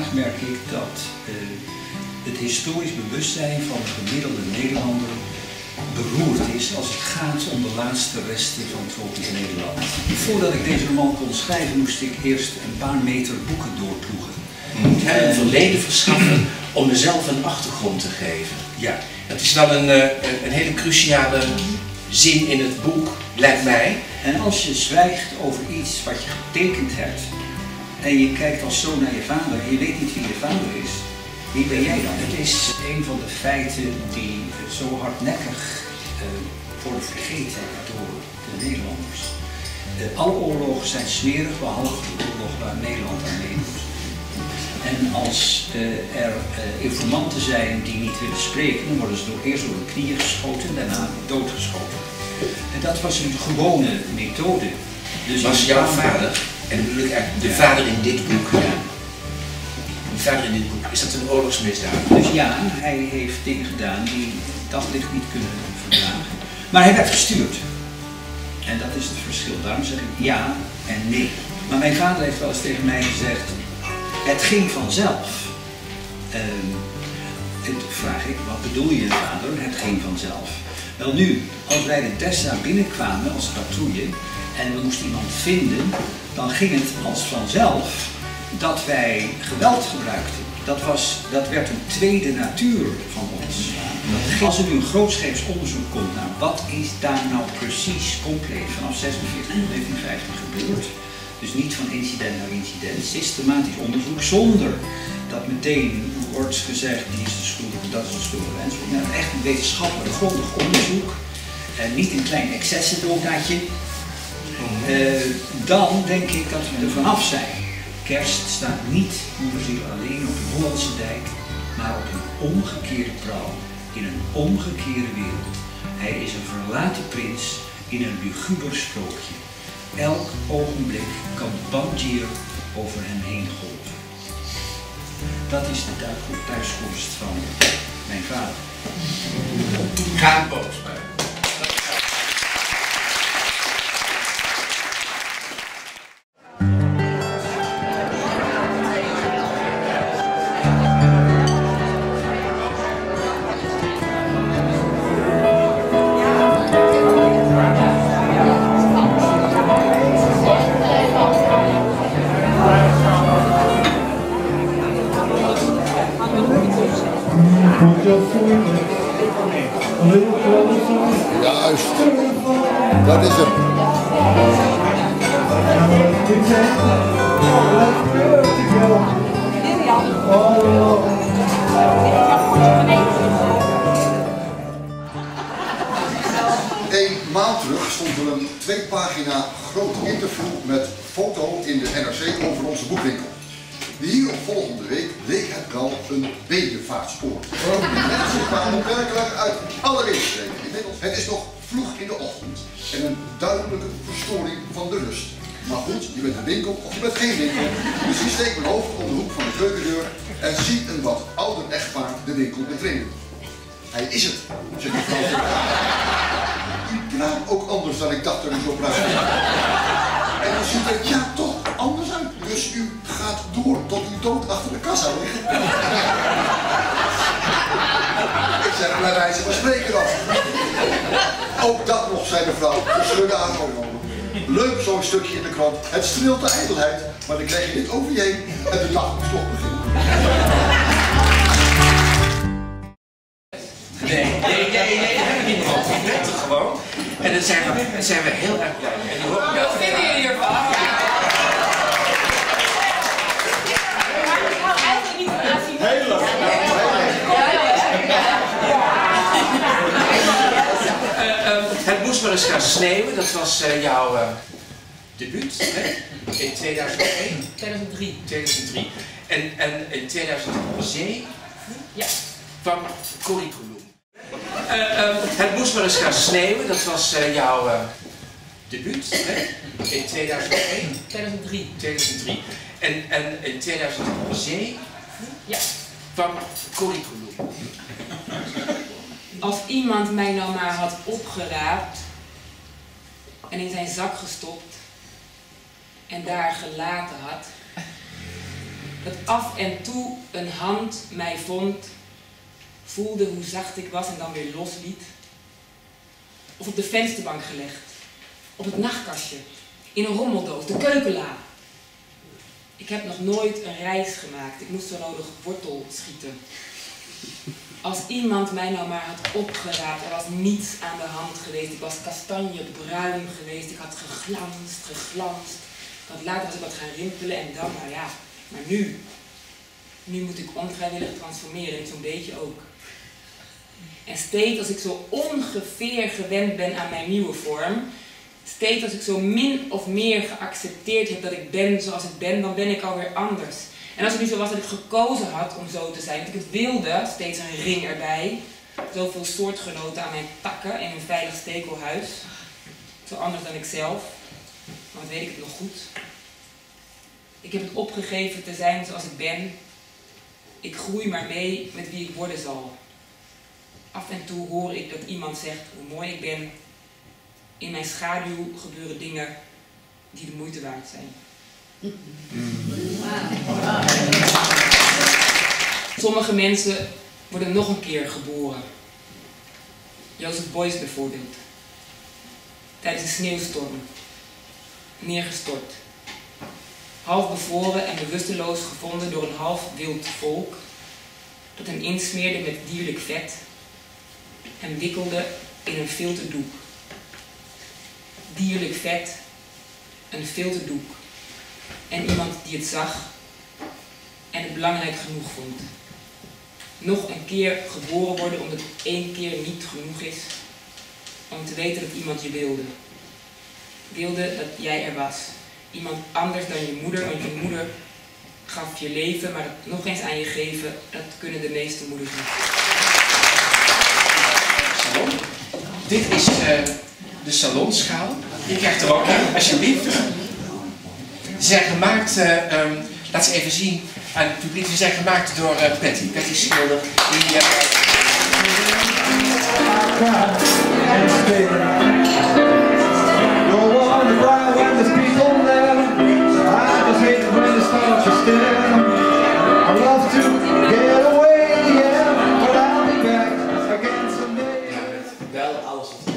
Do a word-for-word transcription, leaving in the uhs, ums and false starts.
merk ik dat uh, het historisch bewustzijn van de gemiddelde Nederlander beroerd is als het gaat om de laatste resten van tropisch Nederland. Voordat ik deze roman kon schrijven moest ik eerst een paar meter boeken doorploegen. Je moet hem een verleden verschaffen om mezelf een achtergrond te geven. Ja. Dat is wel een, een hele cruciale zin in het boek, lijkt mij. En als je zwijgt over iets wat je getekend hebt en je kijkt als zoon naar je vader en je weet niet wie je vader is, wie ben jij dan? Het is een van de feiten die zo hardnekkig uh, worden vergeten door de Nederlanders. Uh, alle oorlogen zijn smerig, behalve de oorlog waar Nederland aan meedoet. En als uh, er uh, informanten zijn die niet willen spreken, dan worden ze door, eerst door hun knieën geschoten en daarna doodgeschoten. En dat was een gewone methode. Dus was jouw vader, en dan bedoel ik eigenlijk de ja. vader in dit boek, ja. de vader in dit boek, is dat een oorlogsmisdaad? Dus ja, hij heeft dingen gedaan die daglicht niet kunnen verdragen. Maar hij werd gestuurd. En dat is het verschil. Daarom zeg ik ja en nee. Maar mijn vader heeft wel eens tegen mij gezegd, het ging vanzelf. Uh, en toen vraag ik, wat bedoel je vader? Het ging vanzelf. Wel nu, als wij de Dessa binnenkwamen als patrouille en we moesten iemand vinden, dan ging het als vanzelf dat wij geweld gebruikten. Dat, was, dat werd een tweede natuur van ons. Als er nu een grootscheeps onderzoek komt naar wat is daar nou precies compleet vanaf zesenveertig tot negentien vijftig gebeurd, dus niet van incident naar incident, systematisch onderzoek zonder dat meteen wordt gezegd die is de schuldige, dat is de schuldige enzovoort. Nou, echt een wetenschappelijk grondig onderzoek, uh, niet een klein excessendotaatje. Uh, dan denk ik dat we er vanaf zijn. Kerst staat niet onverziel alleen op een Hollandse dijk, maar op een omgekeerde prauw in een omgekeerde wereld. Hij is een verlaten prins in een luguber sprookje. Elk ogenblik kan Banjir over hem heen golven. Dat is de thuiskomst van mijn vader. Ga boos bij. Juist, dat is hem. Een maand terug stond er een twee pagina groot interview met foto in de N R C over onze boekwinkel. De hieropvolgende week leek het wel een bedevaartspoor. Mensen kwamen werkelijk uit alle windstreken. Inmiddels, het is nog vroeg in de ochtend en een duidelijke verstoring van de rust. Maar goed, je bent een winkel of je bent geen winkel. Dus je steekt mijn hoofd om de hoek van de keukendeur en ziet een wat ouder echtpaar de winkel betreden. Hij is het, zegt de vrouw. U praat ook anders dan ik dacht dat u zou praten. En dan ziet het ja toch anders uit. Dus u gaat door tot u dood achter de kassa ligt. Ik zeg, bij wijze van spreken dan. Ook dat nog, zei de vrouw. De schudde haar hoofd. Leuk zo'n stukje in de krant. Het streelt de ijdelheid. Maar dan krijg je dit over je heen en de dag moet toch beginnen. Nee, nee, nee, nee, dat heb ik niet gehad. Ik weet het gewoon. En daar zijn we, daar zijn we heel erg blij mee. En hoop ik Wat vinden jullie hiervan? Heel leuk. Uh, um, het moest maar eens gaan sneeuwen, dat was uh, jouw uh, debuut hè? In tweeduizend één. tweeduizend drie. tweeduizend drie. En, en in tweeduizend zeven ja. kwam Curriculum. Uh, um, het moest maar eens gaan sneeuwen, dat was uh, jouw uh, debuut hè? In tweeduizend één. tweeduizend drie. tweeduizend drie. En, en in tweeduizend zeven ja. kwam Curriculum. Als iemand mij nou maar had opgeraapt en in zijn zak gestopt en daar gelaten had, Dat af en toe een hand mij vond, voelde hoe zacht ik was en dan weer losliet. Of op de vensterbank gelegd, op het nachtkastje, in een rommeldoos, de keukenla. Ik heb nog nooit een reis gemaakt, ik moest zo nodig wortel schieten. Als iemand mij nou maar had opgeraapt, er was niets aan de hand geweest. Ik was kastanjebruin geweest, ik had geglanst, geglanst. Want later was ik wat gaan rimpelen en dan, nou ja, maar nu, nu moet ik onvrijwillig transformeren en zo'n beetje ook. En steeds als ik zo ongeveer gewend ben aan mijn nieuwe vorm, steeds als ik zo min of meer geaccepteerd heb dat ik ben zoals ik ben, dan ben ik alweer anders. En als het niet zo was dat ik gekozen had om zo te zijn, dat ik het wilde, steeds een ring erbij, zoveel soortgenoten aan mijn takken in een veilig stekelhuis, zo anders dan ik zelf, maar wat weet ik het nog goed. Ik heb het opgegeven te zijn zoals ik ben. Ik groei maar mee met wie ik worden zal. Af en toe hoor ik dat iemand zegt hoe mooi ik ben. In mijn schaduw gebeuren dingen die de moeite waard zijn. Sommige mensen worden nog een keer geboren. Joseph Beuys bijvoorbeeld. Tijdens een sneeuwstorm. Neergestort. Half bevroren en bewusteloos gevonden door een half wild volk. Dat hem insmeerde met dierlijk vet. Hem wikkelde in een filterdoek. Dierlijk vet. Een filterdoek. En iemand die het zag en het belangrijk genoeg vond. Nog een keer geboren worden omdat het één keer niet genoeg is. Om te weten dat iemand je wilde. Wilde dat jij er was. Iemand anders dan je moeder, want je moeder gaf je leven, maar het nog eens aan je geven, dat kunnen de meeste moeders niet. Salon. Dit is uh, de salonschaal. Je krijgt er ook een, alsjeblieft. Ze zijn gemaakt, uh, um, laat ze even zien aan het publiek, ze zijn gemaakt door uh, Patty. Patty Schilder. Die, uh... Wel alles.